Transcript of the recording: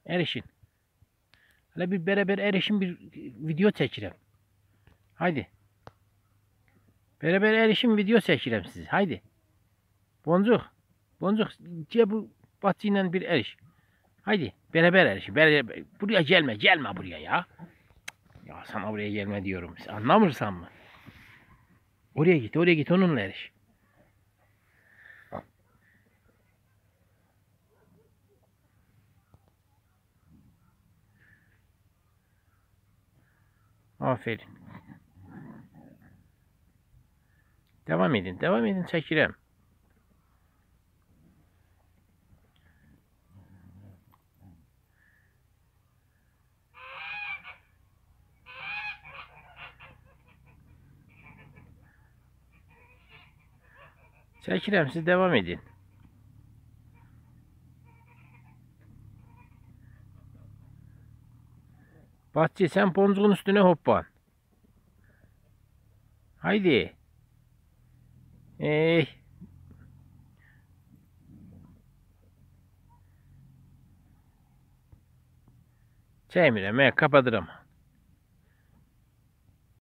Erişin. Hele bir beraber erişin, bir video çekirəm. Haydi. Beraber erişin, video çekirəm sizi. Haydi. Boncuk. Boncuk. Gel bu batıyla bir eriş. Haydi. Beraber erişin. Beraber. Buraya gelme. Gelme buraya ya. Ya sana buraya gelme diyorum. Sen anlamırsan mı? Oraya git. Oraya git. Onunla eriş. Aferin. Devam edin. Devam edin. Çekirəm. Çekirəm. Siz devam edin. Bahçe, sen boncuğun üstüne hoppan. Haydi. Ey. Çemirəm. Kapatırım.